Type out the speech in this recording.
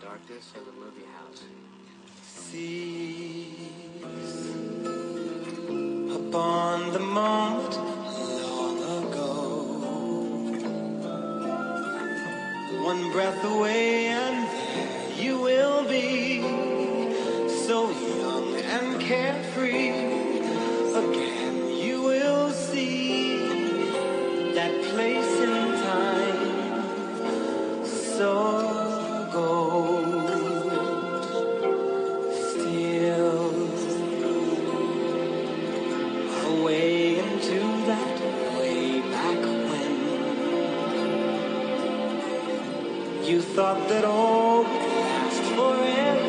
darkness of the movie house. Seize upon the moment long ago. One breath away and there you will be, so young and carefree. Again you will see that place in time, so gold, still away into that way back when you thought that all would last forever.